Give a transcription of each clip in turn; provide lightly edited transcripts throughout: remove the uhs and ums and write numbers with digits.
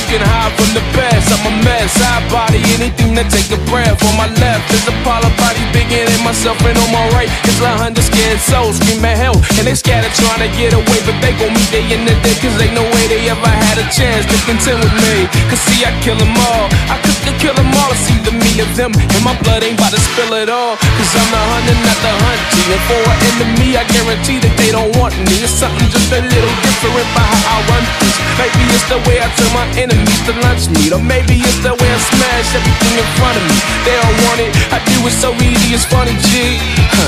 can hide from the best. I'm a mess, I body anything that take a breath. On my left is a Apollo body bigger than myself, and on my right is 100 scared souls scream at hell, and they scattered trying to get away, but they gon' meet they in the day, cause ain't no way they ever had a chance to contend with me. Cause see, I kill them all, I could kill them all. It's either me or them, and my blood ain't about to spill it all. Cause I'm the hunter, not the hunted. And for an enemy, I guarantee that they don't want me. It's something just a little different by how I run things. Maybe it's the way I turn my enemies to lunch meat, or maybe it's the way I smash everything in front of me. They don't want it, I do it so easy, it's funny, G.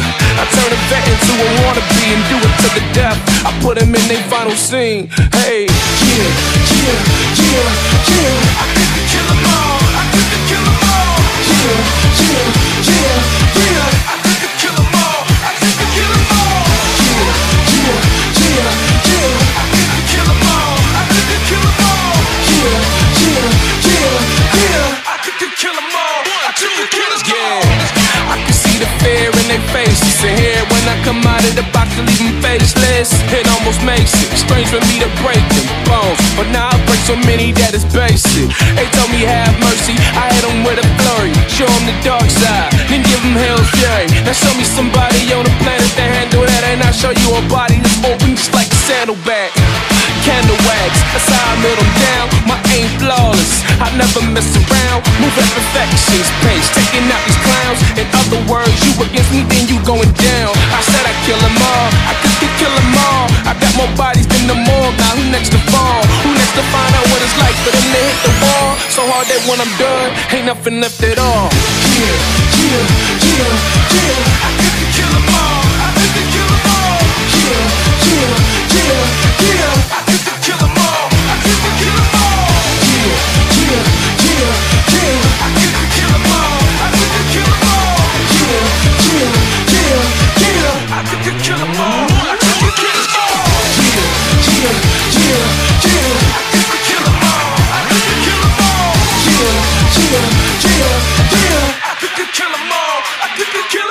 I turn a vet into a wannabe and do it to the death. I put them in their final scene. Hey, yeah, yeah, yeah, yeah. I could kill them all, I could kill them all. Yeah, yeah, yeah, yeah. I could kill them all, I could kill them all. Yeah, yeah, yeah, yeah. I could kill them all, I could kill them all. Yeah, yeah, yeah, yeah. I could kill them all, I could kill them all. I can see the fear in their faces, and here when I come out of the box to leave them faceless, it almost makes it strange for me to break them bones, but now I break so many that it's basic. They told me have mercy, I hit them with a flurry, show them the dark side, then give them hell's fury. Now show me somebody on the planet that handle that, and I'll show you a body that's open just like a sandalbag. Candle wags, that's how I melt them down. My aim flawless, I never mess around. Move at perfection's pace, taking out these clowns. In other words, you against me, then you going down. I said I kill them all, I could kill them all. I got more bodies than the morgue. Now who next to fall? Who next to find out what it's like for them to hit the wall? So hard that when I'm done, ain't nothing left at all. Yeah, yeah, yeah, yeah. I could kill them all, I could kill them all. Yeah, yeah, yeah, yeah. I could kill them all, I could kill them all. Yeah, yeah, yeah, yeah. I could kill them all, I could kill them all. Yeah, yeah, yeah, yeah. I could kill them all, I could kill them all. Yeah, yeah, yeah, yeah. I could kill them all, I could kill them all. Yeah, yeah, yeah, yeah. I could kill them all, I could kill them all.